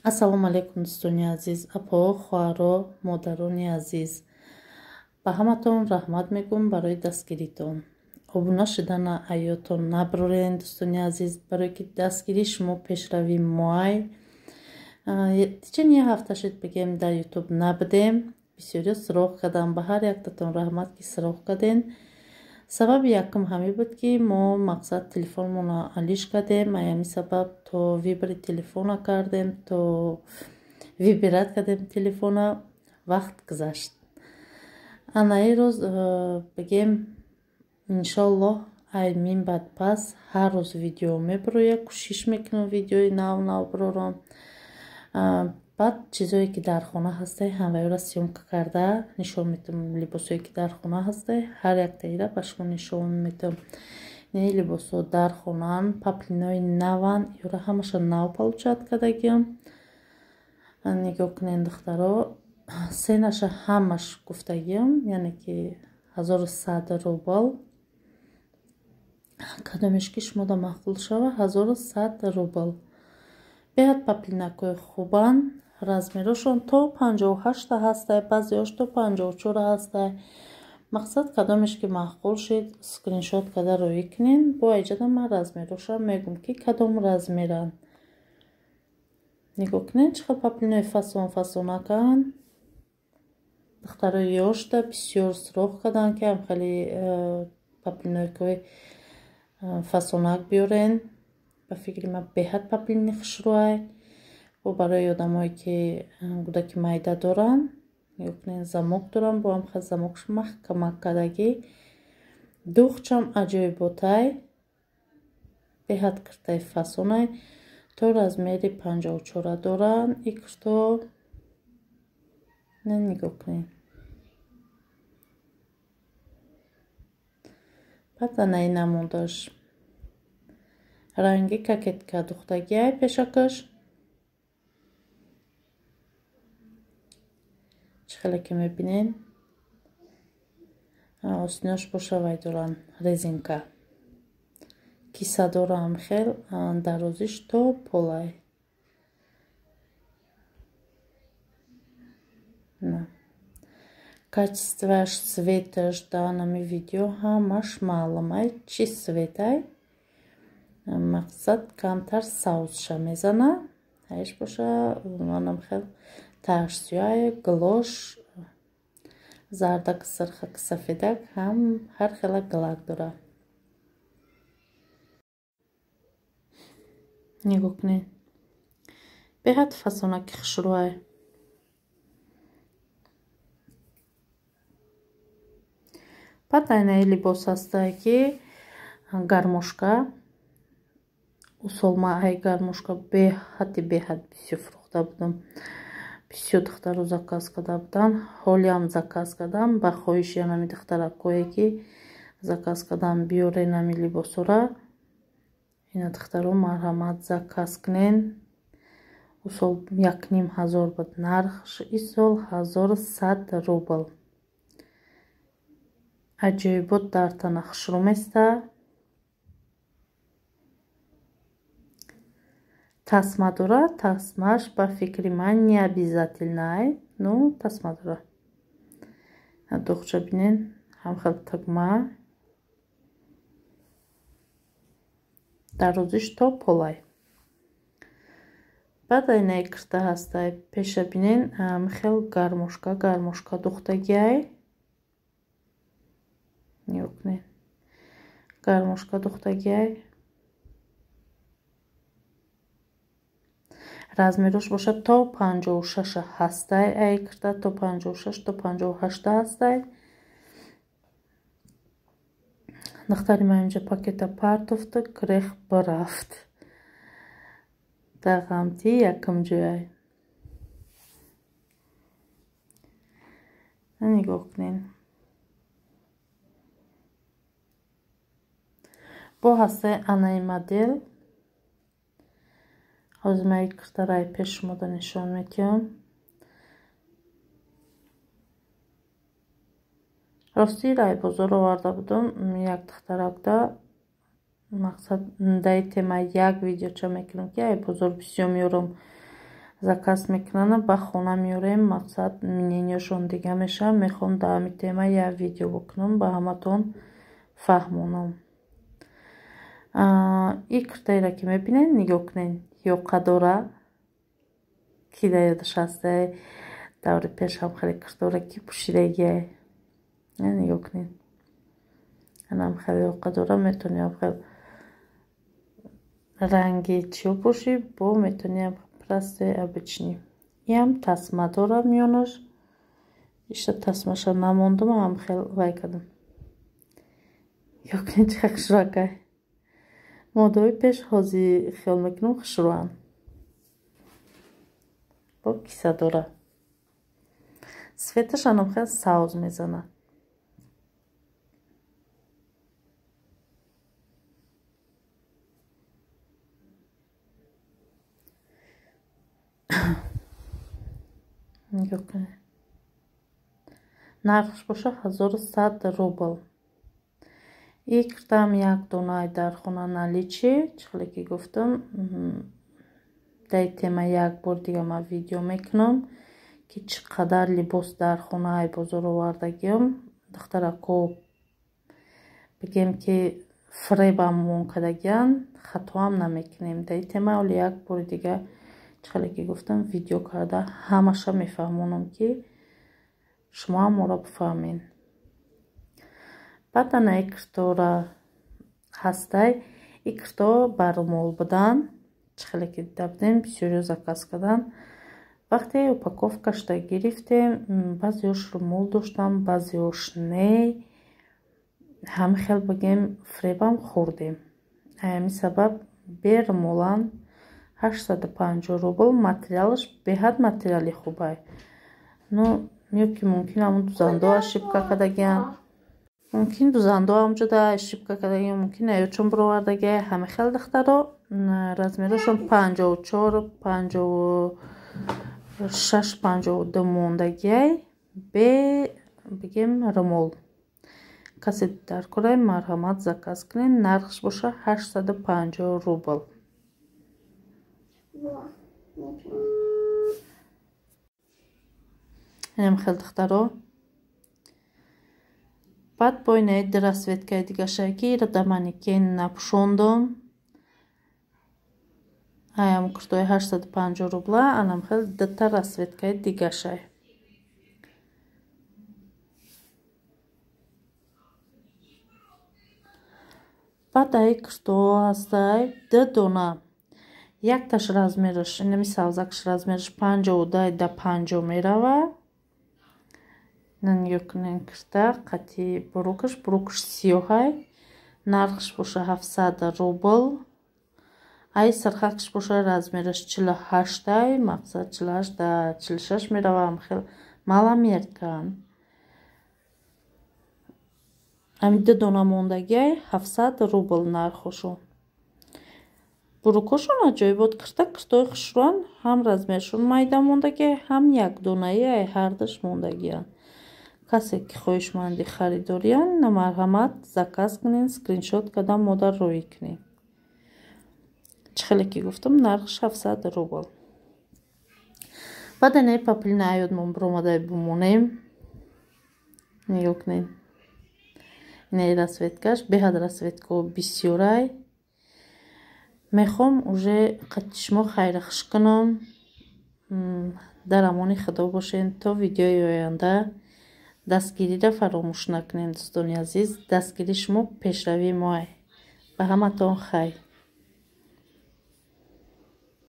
Ассалому алейкум дӯстони азиз, апо, хоҳаро, модарони азиз. Ба ҳаматон раҳмат мегӯям барои дастгиритон. Обуна шудан айётон набурен дӯстони азиз, барое ки дастгири шумо пешрави муай. Тичини ҳафта шуд бигем дар ютуб набудем. Бисёриё суроғ кардам. Ба ҳар яктатон раҳмат ки суроғ карден. Сабаби якум ҳамин буд ки мо мақсад телефонмона алиш кардем. Аями сабаб то вибри телефона кардем, то вибрат кардем телефона, вақт гузашт. Анаи рӯз бигем иншаллоҳ ай мин баъд пас ҳар рӯз видео мебароя, кӯшиш мекунам видеои нав барорам. баъд чизое ки дар хона ҳастай ҳамаёра сёмка карда нишон медиҳам. Либосое ки дар хона ҳастай ҳар яктаира ба шумо нишон медиҳам. Не либосо дар хонаан, паплинои наван, ёра ҳамаша нав получат кардагиам. Нигоҳ кунед духтаро, сенаша ҳамаш гуфтагиам, яъне ки 1100 рубл. Кадомеш ки шумода маъқул шава 1100 рубл. беҳад паплинакои хубан. Размерошон то 58 ҳастай, баъзеош то 54 ҳастай. Мақсад кадомеш ки маъқул шид скриншот карда рӯӣ кунен. Бо айҷада ман размероша мегӯм ки кадом размеран. нигоҳ кунед чӣ хел паплинои фасонакан. духтарои ёшта бисёр суроғ кардан ки ҳам хеле паплинойкои фасонак биёрен. ба фикри ман беҳад паплини хушрӯай. бо барои одамое ки гудаки майда доранд. нигоҳ кунед замок доранд, бо ҳам хел замокш маҳкамак кардагӣ. духчам аҷоиботай. беҳад киртаи фасонай. то размери 54 доранд. и кирто не нигоҳ кунед. баъд анаи намудаш. ранги кокетка духтагиай пешакаш. чӣ хеле ки мебинен. остинош боша вай доран резинка. киса дорам хел дарозиш то полай. качестваш, цветаш дар нами видео ҳамаш маълумай чӣ цветай. мақсад камтар саусша мезана. ҳайш боша манам хел тарсюай, глош, зардак, сирхак, сафедак ҳам ҳар хела глак дора. нигоҳ кунед. беҳад фасонаки хушрӯай. баъд айнаи либос ҳастай ки гармошка. усол ма ай гармошка беҳад бисёр фурӯхта будам. бисёр духтаро заказ карда буданд. ҳолиам заказ кардам. ба хоҳиши ҳамаи духтаракое ки заказ кардам биёрен ҳами либосора. ина духтаро марҳамат заказ кунен. усол 1500 буд нархш, исол 1100 рубл. аҷоибот дар тана хушрӯ места. тасма дора. тасмаш ба фикри ман не обязательнай, но тасма дора. духча бинен ҳам хел тагма. дарозиш то полай. баъд айнаи кирта ҳастай. пеша бинен ҳам хел гармошка духтагиай. нигоҳ кунед. гармошка духтагиай. размерош боша то 56 ҳастай. ай кирта то 56 то 58 ҳастай. духтари ман инҷа пакета партофта грех бирафт. дағамти якум ҷояй. нигоҳ кунед. бо ҳастаи анаи модел ҳозимаи киртарай пеш шумода нишон медиҳам. рости рай бозор оварда будам як духтаракда. мақсад дай тема як видеоча мекунам ки ай бозор бисёр меёрам заказ мекунанд, ба хона меорем. Мақсад мненияшон дига меша. Мехом дар ҳамин тема як видео букунам, ба ҳаматон фаҳмонам. ин куртаеро ки мебинед, нигоҳ кунед, ёқа дора. Ки дар ёдаш ҳаста даври пеш ҳам хеле куртаро ки пӯшидагия. Нигоҳ кунед, анам хеле ёқа дора. Метавонем хеле ранги чиё пӯши, бо метавонем прости обычни. Ям тасма дора миёнаш. Ишта тасмаша намондам, ам хеле вай кардам. ёкунед чиқа хушракай. моддаҳои пеш ҳозир хиёл мекунам хушроанд. бо киса дора. светаш анам хеле савз мезанад. нархш боша 1100 рубл. ин куртаам як донаи дар хона наличи. чихеле ки гуфтам, дар тема як бор дига ман видео мекунам ки чӣ қадар либос дар хонаи бозор овардагиам. духтарако бигем ки фребам мон кардагиан, хатоам намекунем. дар тема оли як бори дига чихеле ки гуфтам видео карда ҳамаша мефаҳмонам ки шумо ҳам моро бифаҳмед. баъд ана ин куртора ҳастай. ин курто ба румол будан. чихеле ки дида будем, бисёриё заказ кардан. вақте упаковкашда гирифтем, баъзеёш румол доштам, баъзеёш не. ҳами хел бигем фребам хӯрдем. ҳамин сабаб бе румолан 850 рубл. материалаш беҳад материали хубай. ну ки мумкин ҳамун дузандо ошибка кардагиан, мумкин дузандо ҳамҷода ошибка кардагиан, мумкин аёчон бировардагия. ҳами хел духтаро размерашон 54, 56, 52 мондагиай бе бигем румол. касе дар кора марҳамат заказ кунед. нархш боша 850 рубл. инам хел духтаро. баъд бо инаи расветкаи дигашаи ки ира да манекен напӯшондам. аям куртои 850 рубла. анам хел дита расветкаи дигашай. баъд аи курто ҳастай 2 дона. якташ размераш, инами савзакаш размераш 52 да 50 мерава. нигоҳ кунед курта қатъи бурукаш сиёҳай. нархш боша 700 рубл. ай сархакш боша размераш 48. мақсад 48 да 46 мерава. хел маламеркан. ами 2 дона мондагиай 700 рубл нархошон. бурукошон аҷоибот. куртои хушроан. ҳам размершон майда мондагиай, ҳам як донаи ай ҳардаш мондагиан. касе ки хоҳишманди харидориян, на марҳамат заказ кунен, скриншот карда модар рӯӣ кунен. чихеле ки гуфтам нархш 700 рубл. баъд инаи паплина аёдмон биромадай бимонем. нигоҳ кунед. инаи расветкаш беҳад расветко бисёрай. мехом уже қатъи шумо хайрахш кунам. дар амони худо бошед. то видеои оянда. дастгириро фаромӯш накунед дӯстони азиз. дастгирии шумо пешравии моай. ба ҳаматон хайр.